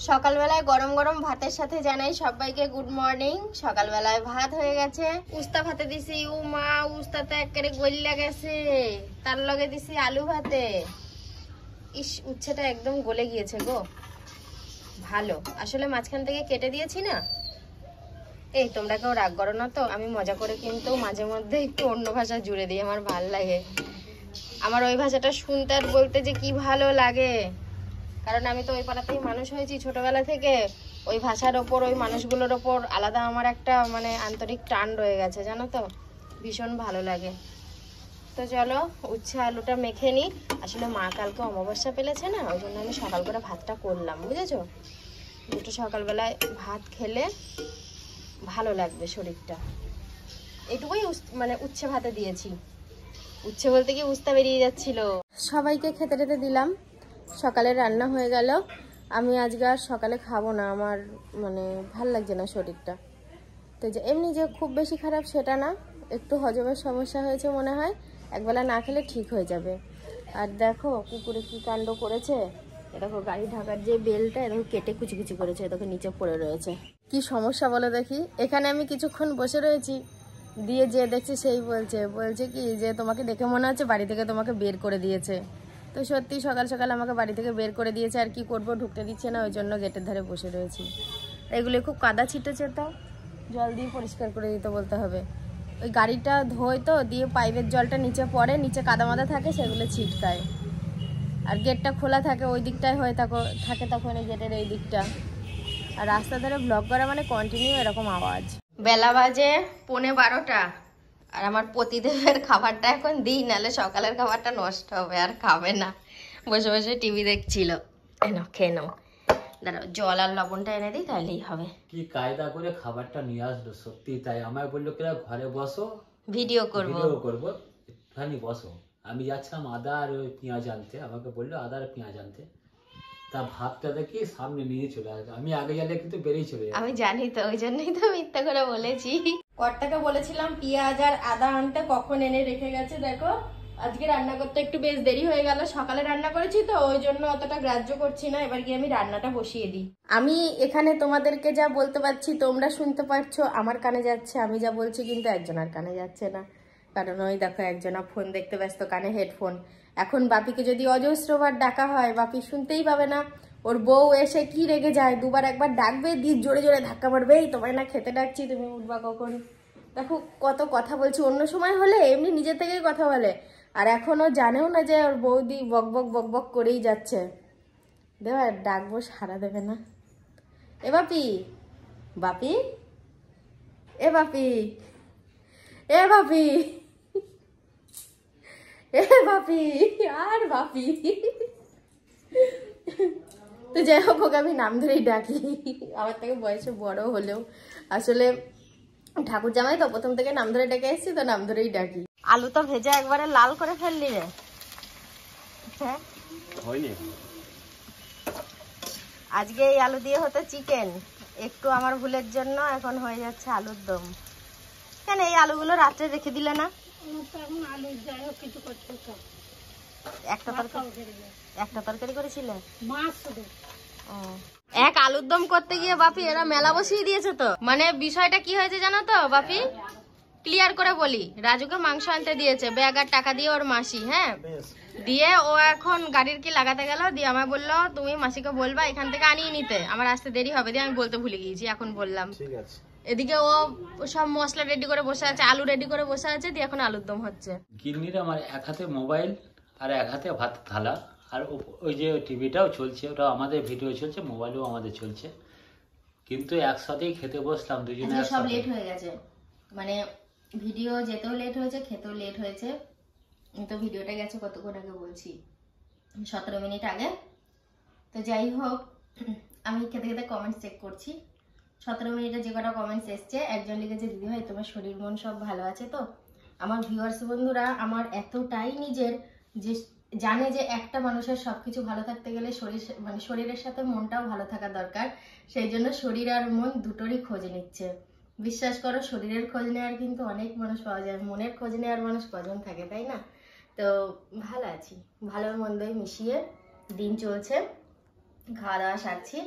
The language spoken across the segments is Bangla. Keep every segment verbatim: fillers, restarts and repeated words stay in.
সকালবেলায় গরম গরম ভাতের সাথে জানাই সবাইকে গুড মর্নিং। সকালবেলায় ভাত হয়ে গেছে, উস্তা ভাতে দিছি। ও মা, উস্তাতে একেবারে গলিয়া গেছে। তার লগে দিছি আলু ভাতে। ইস, উচ্ছেটা একদম গলে গিয়েছে গো, ভালো। আসলে মাঝখান থেকে কেটে দিয়েছি না। এই তোমরা কেউ রাগ করো না তো, আমি মজা করে কিন্তু মাঝে মধ্যে একটু অন্য ভাষা জুড়ে দিই, আমার ভাল লাগে। আমার ওই ভাষাটা শুনতে আর বলতে যে কি ভালো লাগে, কারণ আমি তো ওই পাড়াতেই মানুষ হয়েছি ছোটবেলা থেকে। ওই ভাষার ওপর, ওই মানুষগুলোর ওপর আলাদা আমার একটা মানে আন্তরিক টান রয়ে গেছে, জানো তো, ভীষণ ভালো লাগে। তো চলো উচ্ছে আলুটা মেখে নিই। আসলে মা কালকে অমাবস্যা পেলেছে না, ওই জন্য আমি সকাল করে ভাতটা করলাম, বুঝেছো। দুটো সকালবেলায় ভাত খেলে ভালো লাগবে শরীরটা, এটুকুই মানে উচ্ছে ভাতে দিয়েছি। উচ্ছে বলতে কি উস্তা বেরিয়ে যাচ্ছিল। সবাইকে খেতে টেতে দিলাম, সকালে রান্না হয়ে গেল। আমি আজকে আর সকালে খাবো না, আমার মানে ভাল লাগছে না শরীরটা। তো যে এমনি যে খুব বেশি খারাপ সেটা না, একটু হজমের সমস্যা হয়েছে মনে হয়, একবেলা না খেলে ঠিক হয়ে যাবে। আর দেখো কুকুরে কি কাণ্ড করেছে, দেখো গাড়ি ঢাকার যে বেলটা এরকম কেটে কুচি কুচি করেছে, দেখো নিচে পড়ে রয়েছে। কি সমস্যা বলো দেখি। এখানে আমি কিছুক্ষণ বসে রয়েছি, দিয়ে যে দেখছি সেই বলছে বলছে কি যে তোমাকে দেখে মনে হচ্ছে বাড়ি থেকে তোমাকে বের করে দিয়েছে। তো সত্যি সকাল সকাল আমাকে বাড়ি থেকে বের করে দিয়েছে, আর কি করব, ঢুকতে দিচ্ছে না, ওই জন্য গেটের ধারে বসে রয়েছি। এগুলো খুব কাদা ছিটেছে, তো জল দিয়ে পরিষ্কার করে দিতে বলতে হবে। ওই গাড়িটা ধোয় তো, দিয়ে পাইপের জলটা নিচে পড়ে, নিচে কাদা মাদা থাকে, সেগুলো ছিটকায়। আর গেটটা খোলা থাকে, ওই দিকটায় হয়ে থাকো থাকে তখন এই গেটের এই দিকটা। আর রাস্তা ধারে ব্লক করা মানে কন্টিনিউ এরকম আওয়াজ। বেলা বাজে পৌনে বারোটা, আর আমার পতিদেবের খাবারটা এখন দিই, নাহলে সকালের খাবারটা নষ্ট হবে, আর খাবে না। বসে বসে টিভি দেখছিল। এনো খেয়ে নাও, দাঁড়াও জল আর লবণটা এনে দিই, তাহলেই হবে। কি কায়দা করে খাবারটা নিয়ে আসলো, সত্যি তাই। আমায় বললো কি ঘরে বসো, ভিডিও করবো ভিডিও করবো, একটুখানি বসো। আমি যাচ্ছিলাম আদা আর ওই পেঁয়াজ আনতে, আমাকে বললো আদা আর পেঁয়াজ আনতে। তা ভাতটা দেখি সামনে নিয়ে চলে আসবে, আমি আগে গেলে কিন্তু বেরিয়ে চলে যাবে। আমি জানি তো, ওই জন্যই তো মিথ্যা করে বলেছি। কর্তাকে বলেছিলাম পেঁয়াজ আর আদা আনতে, কখন এনে রেখে গেছে দেখো। আজকে রান্না করতে একটু বেশ দেরি হয়ে গেল, সকালে রান্না করেছি তো ওই জন্য অতটা গ্রাহ্য করছি না। এবার গিয়ে আমি রান্নাটা বসিয়ে দিই। আমি এখানে তোমাদেরকে যা বলতে পারছি তোমরা শুনতে পারছো, আমার কানে যাচ্ছে, আমি যা বলছি কিন্তু একজনের কানে যাচ্ছে না। কারণ ওই দেখো একজনা ফোন দেখতে ব্যস্ত, কানে হেডফোন। এখন বাপিকে যদি অজস্রবার ডাকা হয়, বাপি শুনতেই পাবে না। ওর বউ এসে কি রেগে যায়, দুবার একবার ডাকবে, দিয়ে জোরে জোরে ধাক্কা মারবে, এই তোমায় না খেতে ডাকছি, তুমি উঠবা কখন। দেখো কত কথা বলছি, অন্য সময় হলে এমনি নিজে থেকেই কথা বলে, আর এখনো জানেও না যে ওর বৌদি বক বক বক বক করেই যাচ্ছে। দেবা ডাকবো, সারা দেবে না। এ বাপি, বাপি, এ বাপি, এ বাপি, এ বাপি, আর বাপি। তো যাই হোক, ওকে আমি নাম ধরেই ডাকি, আমার থেকে বয়সে বড় হলেও আসলে ঠাকুর জামাই তো, প্রথম থেকে নাম ধরে ডেকে এসেছি, তো নাম ধরেই ডাকি। আলু তো ভেজে একবারে লাল করে ফেললি রে। হ্যাঁ আজকে এই আলু দিয়ে হতো চিকেন, একটু আমার ভুলের জন্য এখন হয়ে যাচ্ছে আলুর দম। কেন এই আলুগুলো রাত্রে রেখে দিলে না? একটা তরকারি একটা তরকারি করেছিলে? এক আলুর দম করতে গিয়ে বাপি এরা মেলা বসিয়ে দিয়েছে। তো মানে বিষয়টা কি হয়েছে জানো তো বাপি, ক্লিয়ার করে বলি। রাজুকে মাংস আনতে দিয়েছে, ব্যাগ আর টাকা দিয়ে ওর মাসি, হ্যাঁ, দিয়ে ও এখন গাড়ির কি লাগাতে গেল, দিয়ে আমায় বললো তুমি মাসিকে বলবা এখান থেকে আনিয়ে নিতে, আমার আসতে দেরি হবে। দিয়ে আমি বলতে ভুলে গিয়েছি, এখন বললাম। এদিকে ও সব মশলা রেডি করে বসে আছে, আলু রেডি করে বসে আছে, দিয়ে এখন আলুর দম হচ্ছে। গিন্নির আমার এক হাতে মোবাইল আর এক হাতে ভাত থালা, আর ওই যে টিভিটাও চলছে, ওটা আমাদের ভিডিও চলছে, মোবাইলও আমাদের চলছে, কিন্তু একসাথেই খেতে বসলাম দুজনে। সব লেট হয়ে গেছে, মানে ভিডিও যেতেও লেট হয়েছে, খেতেও লেট হয়েছে। তো ভিডিওটা গেছে কতক্ষণ আগে বলছি, সতেরো মিনিট আগে। তো যাই হোক, আমি খেতে খেতে কমেন্টস চেক করছি। সতেরো মিনিটে যে কটা কমেন্টস এসছে, একজন লিখেছে দিদি ভাই তোমার শরীর মন সব ভালো আছে তো। আমার ভিউয়ার্স বন্ধুরা আমার এতটাই নিজের যে জানে যে একটা মানুষের সবকিছু ভালো থাকতে গেলে শরীর মানে শরীরের সাথে মনটাও ভালো থাকা দরকার, সেই জন্য শরীর আর মন দুটোরই খোঁজ নিচ্ছে। বিশ্বাস করো, শরীরের খোঁজ নেওয়ার কিন্তু অনেক মানুষ পাওয়া যায়, মনের খোঁজ নেওয়ার মানুষ কজন থাকে, তাই না? তো ভালো আছি, ভালোর মন্দই মিশিয়ে দিন চলছে, খাওয়া দাওয়া সারছি।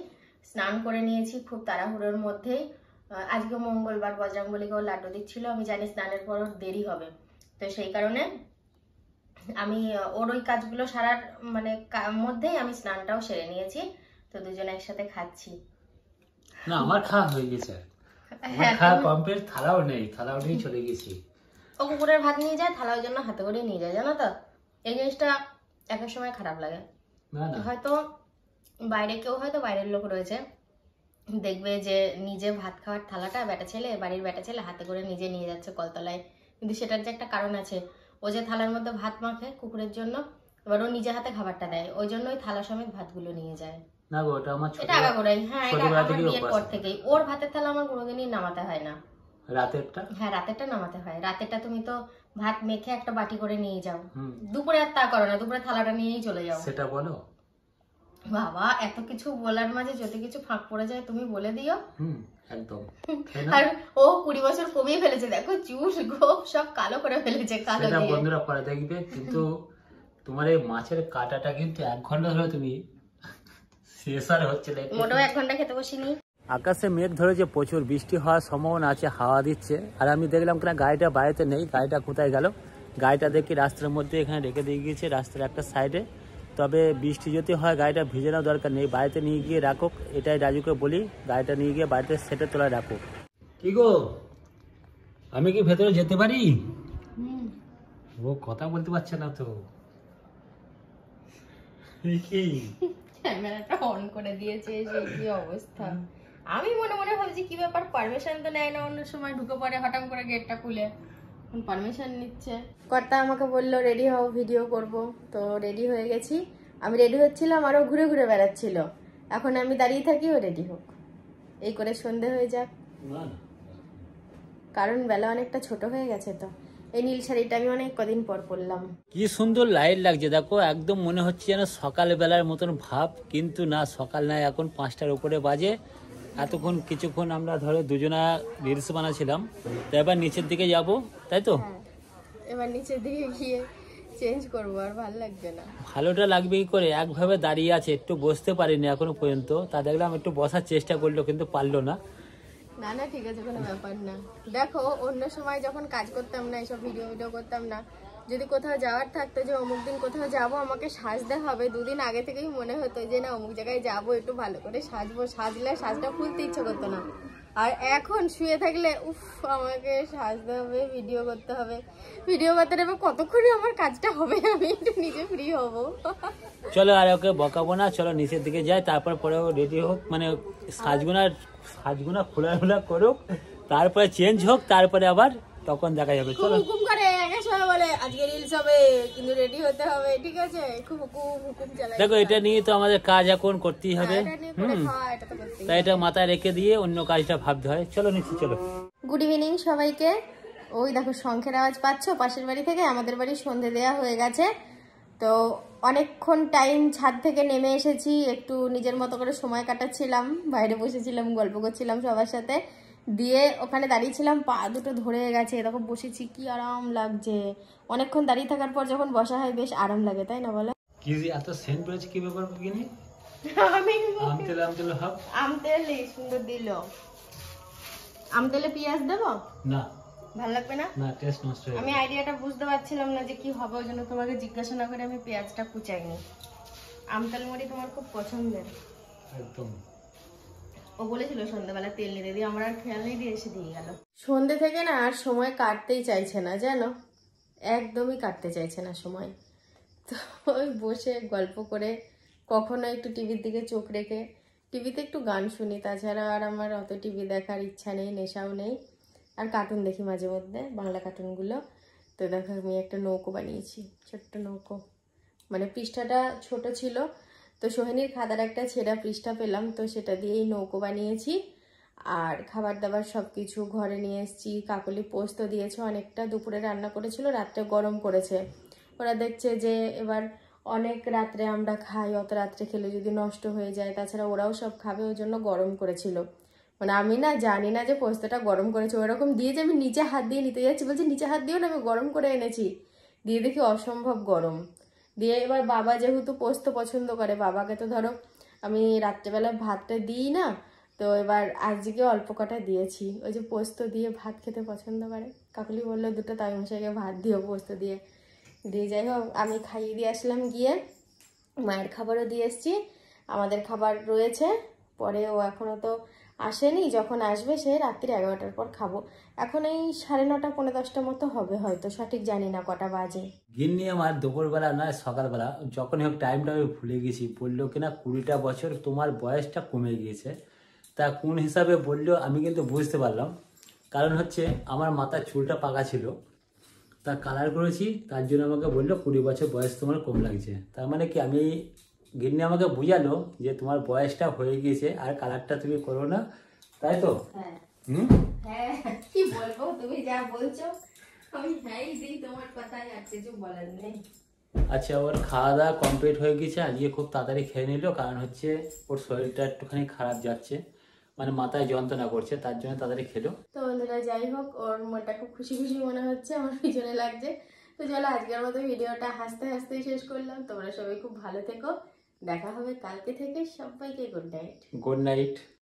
স্নান করে নিয়েছি খুব তাড়াহুড়োর মধ্যেই। আজকে মঙ্গলবার, বজরংবলীকেও লাড্ডু দিচ্ছিল, আমি জানি স্নানের পর দেরি হবে, তো সেই কারণে আমি ওর ওই কাজগুলো সারার মানে মধ্যেই আমি স্নানটাও সেরে নিয়েছি। তো দুজনে একসাথে খাচ্ছি। না আমার খাওয়া হয়ে গেছে, আমার খাওয়া কমপ্লিট, থালাও নেই, থালাও নেই চলে গেছি। ও কুকুরের ভাত নিয়ে যায়, থালা ওই জন্য হাতে করে নিয়ে যায়, জানো তো? এই জিনিসটা একটা সময় খারাপ লাগে। হয়তো বাইরে কেউ হয়তো বাইরের লোক রয়েছে, দেখবে যে নিজে ভাত খাওয়ার থালাটা বেটা ছেলে, বাড়ির বেটা ছেলে হাতে করে নিজে নিয়ে যাচ্ছে কলতলায়, কিন্তু সেটার যে একটা কারণ আছে। ও যে থালার মধ্যে ভাত মাখে কুকুরের জন্য, এবার ও নিজে হাতে খাবারটা দেয়, ওই জন্য ওই থালা সমেত ভাতগুলো নিয়ে যায়। না গো, ওটা আমার ছোট, এটা আগাগোড়াই। হ্যাঁ, এটা আমার বিয়ের পর থেকেই ওর ভাতের থালা আমার কোনোদিনই নামাতে হয় না। রাতেরটা? হ্যাঁ, রাতেরটা নামাতে হয়। রাতেরটা তুমি তো ভাত মেখে একটা বাটি করে নিয়ে যাও, দুপুরে আর তা করো না, দুপুরে থালাটা নিয়েই চলে যাও। সেটা বলো বাবা, এত কিছু বলার মাঝে যদি কিছু ফাঁক পড়ে যায় তুমি বলে দিও। হুম, একদম। আর ও কুড়ি বছর কমিয়ে ফেলেছে, দেখো চুল গোপ সব কালো করে ফেলেছে, কালো দিয়ে। বন্ধুরা পরে দেখবে, কিন্তু তোমার এই মাছের কাটাটা কিন্তু এক ঘন্টা ধরে তুমি শেষ আর হচ্ছে না, মোটেও এক ঘন্টা খেতে বসিনি। আকাশে মেঘ ধরেছে, প্রচুর বৃষ্টি হওয়ার সম্ভাবনা আছে, হাওয়া দিচ্ছে। আর আমি দেখলাম কিনা গাড়িটা বাড়িতে নেই, গাড়িটা কোথায় গেল? গাড়িটা দেখি রাস্তার মধ্যে এখানে রেখে দিয়ে গিয়েছে, রাস্তার একটা সাইডে। তবে বৃষ্টি যদি হয় গাড়িটা ভিজে নেওয়ার দরকার নেই, বাড়িতে নিয়ে গিয়ে রাখুক, এটাই রাজুকে বলি, গাড়িটা নিয়ে গিয়ে বাড়িতে সেটের তলায় রাখুক। কি গো, আমি কি ভেতরে যেতে পারি? ও কথা বলতে পারছে না তো, কি ক্যামেরাটা অন করে দিয়েছে, সেই কি অবস্থা। আমি মনে মনে ভাবছি কি ব্যাপার, পারমিশন তো নেয় না, অন্য সময় ঢুকে পড়ে হঠাৎ করে গেটটা খুলে, পারমিশন নিচ্ছে। কর্তা আমাকে বললো রেডি হও, ভিডিও করব, তো রেডি হয়ে গেছি। আমি রেডি হচ্ছিলাম, আরও ঘুরে ঘুরে বেড়াচ্ছিল। এখন আমি দাঁড়িয়ে থাকি, ও রেডি হোক, এই করে সন্ধে হয়ে যাক, কারণ বেলা অনেকটা ছোট হয়ে গেছে। তো এই নীল শাড়িটা আমি অনেক কদিন পর পরলাম। কি সুন্দর লাইট লাগছে দেখো, একদম মনে হচ্ছে যেন সকালবেলার মতন ভাব, কিন্তু না, সকাল নয়, এখন পাঁচটার উপরে বাজে। এতক্ষণ কিছুক্ষণ আমরা ধরো দুজনা রিলস বানাচ্ছিলাম, তো এবার নিচের দিকে যাব, তাই তো? এবার নিচের দিকে গিয়ে চেঞ্জ করবো, আর ভালো লাগবে না। ভালোটা লাগবে কি করে, একভাবে দাঁড়িয়ে আছে, একটু বসতে পারিনি এখনো পর্যন্ত। তা দেখলাম একটু বসার চেষ্টা করলো, কিন্তু পারলো না। না না, ঠিক আছে, কোনো ব্যাপার না। দেখো, অন্য সময় যখন কাজ করতাম না, এইসব ভিডিও ভিডিও করতাম না, যদি কোথাও যাওয়ার থাকতো যে অমুক দিন কোথাও যাবো, আমাকে সাজতে হবে, দুদিন আগে থেকেই মনে হতো যে না অমুক জায়গায় যাবো, একটু ভালো করে সাজবো, সাজলে সাজটা খুলতে ইচ্ছে করতো না। আর এখন শুয়ে থাকলে উফ, আমাকে সাজতে হবে, ভিডিও করতে হবে, ভিডিও করতে হবে, কতক্ষণে আমার কাজটা হবে, আমি একটু নিজে ফ্রি হবো। চলো আর ওকে বকাবো না, চলো নিচের দিকে যাই, তারপর পরে রেডি হোক, মানে সাজগুনা সাজগুনা খোলা খোলা করুক, তারপরে চেঞ্জ হোক, তারপরে আবার তখন দেখা যাবে। চলো। হুকুম করে একা সময় বলে আজকে রিলস হবে, কিন্তু রেডি হতে হবে, ঠিক আছে? খুব হুকুম হুকুম চালাই। দেখো, এটা নিয়ে তো আমাদের কাজ এখন করতেই হবে, হুম, তাই এটা মাথায় রেখে দিয়ে অন্য কাজটা ভাবতে হয়। চলো নিচে চলো। গুড ইভিনিং সবাইকে। ওই দেখো শঙ্খের আওয়াজ পাচ্ছ পাশের বাড়ি থেকে, আমাদের বাড়ি সন্ধে দেওয়া হয়ে গেছে। তো অনেকক্ষণ টাইম ছাদ থেকে নেমে এসেছি, একটু নিজের মতো করে সময় কাটাচ্ছিলাম, বাইরে বসেছিলাম, গল্প করছিলাম সবার সাথে, দিয়ে ওখানে দাঁড়িয়েছিলাম, পা দুটো ধরে গেছে, এরকম বসেছি, কি আরাম লাগছে। অনেকক্ষণ দাঁড়িয়ে থাকার পর যখন বসা হয় বেশ আরাম লাগে, তাই না বলো? কি এত সেন্ট পড়েছে, কি ব্যাপার? কিনি আমি আমতেল আমতেল হাব আমতেল সুন্দর দিল। আমতেলে পেঁয়াজ দেবো না, ভালো লাগবে না, না টেস্ট নষ্ট হয়ে আমি আইডিয়াটা বুঝতে পারছিলাম না যে কি হবে, ওই জন্য তোমাকে জিজ্ঞাসা না করে আমি পেঁয়াজটা কুচাইনি। আমতেল মুড়ি তোমার খুব পছন্দের, একদম। ও বলেছিল সন্ধ্যাবেলা তেল নিতে দিয়ে, আমার আর খেয়াল নেই, দিয়ে এসে দিয়ে গেল। সন্ধ্যে থেকে না আর সময় কাটতেই চাইছে না, জানো, একদমই কাটতে চাইছে না সময়। তো ওই বসে গল্প করে, কখনো একটু টিভির দিকে চোখ রেখে, টিভিতে একটু গান শুনি, তাছাড়া আর আমার অত টিভি দেখার ইচ্ছা নেই, নেশাও নেই। আর কার্টুন দেখি মাঝে মধ্যে, বাংলা কার্টুনগুলো। তো দেখো আমি একটা নৌকো বানিয়েছি, ছোট্ট নৌকো, মানে পৃষ্ঠাটা ছোট ছিল, তো সোহিনীর খাতার একটা ছেঁড়া পৃষ্ঠা পেলাম, তো সেটা দিয়েই নৌকো বানিয়েছি। আর খাবার দাবার সব কিছু ঘরে নিয়ে এসেছি। কাকলি পোস্ত দিয়েছে অনেকটা, দুপুরে রান্না করেছিল, রাত্রে গরম করেছে। ওরা দেখছে যে এবার অনেক রাত্রে আমরা খাই, অত রাত্রে খেলে যদি নষ্ট হয়ে যায়, তাছাড়া ওরাও সব খাবে, ওই জন্য গরম করেছিল। মানে আমি না জানি না যে পোস্তটা গরম করেছে, ওরকম দিয়ে যে আমি নিচে হাত দিয়ে নিতে যাচ্ছি, বলছি নিচে হাত দিও না, আমি গরম করে এনেছি, দিয়ে দেখি অসম্ভব গরম। দিয়ে এবার বাবা যেহেতু পোস্ত পছন্দ করে, বাবাকে তো ধরো আমি রাত্রেবেলা ভাতটা দিই না, তো এবার আজকে অল্প কটা দিয়েছি। ওই যে পোস্ত দিয়ে ভাত খেতে পছন্দ করে, কাকুলি বললো দুটো তাই মশাইকে ভাত দিও পোস্ত দিয়ে দিয়ে। যাই হোক আমি খাইয়ে দিয়ে আসলাম গিয়ে, মায়ের খাবারও দিয়ে এসছি, আমাদের খাবার রয়েছে। পরে ও এখনও তো আসেনি, যখন আসবে সে রাত্রি এগারোটার পর খাবো। এখন এই সাড়ে নটা পনেরো দশটা মতো হবে হয়তো, সঠিক জানি না কটা বাজে। গিন্নি আমার দুপুরবেলা নয় সকালবেলা যখনই হোক টাইমটা আমি ভুলে গেছি, বললো কিনা কুড়িটা বছর তোমার বয়সটা কমে গিয়েছে। তা কোন হিসাবে বললো আমি কিন্তু বুঝতে পারলাম, কারণ হচ্ছে আমার মাথার চুলটা পাকা ছিল, তা কালার করেছি, তার জন্য আমাকে বললো কুড়ি বছর বয়স তোমার কম লাগছে। তার মানে কি আমি, গিন্নি আমাকে বুঝালো যে তোমার বয়সটা হয়ে গিয়েছে আর কালারটা তুমি করো না, তাই তো? হ্যাঁ হুম, হ্যাঁ, কি বলবো, তুমি যা বলছো আমি হ্যাঁ দিই, তোমার কথাই আর কিছু বলার নেই। আচ্ছা, ওর খাওয়া দাওয়া কমপ্লিট হয়ে গেছে, আজকে খুব তাড়াতাড়ি খেয়ে নিল, কারণ হচ্ছে ওর শরীরটা একটুখানি খারাপ যাচ্ছে, মানে মাথায় যন্ত্রণা করছে, তার জন্য তাড়াতাড়ি খেলো। তো বন্ধুরা যাই হোক, ওর মনটা খুব খুশি খুশি মনে হচ্ছে, আমার পিছনে লাগছে। তো চলো আজকের মতো ভিডিওটা হাসতে হাসতেই শেষ করলাম। তোমরা সবাই খুব ভালো থেকো, দেখা হবে কালকে থেকে। সবাইকে গুড নাইট। Good night.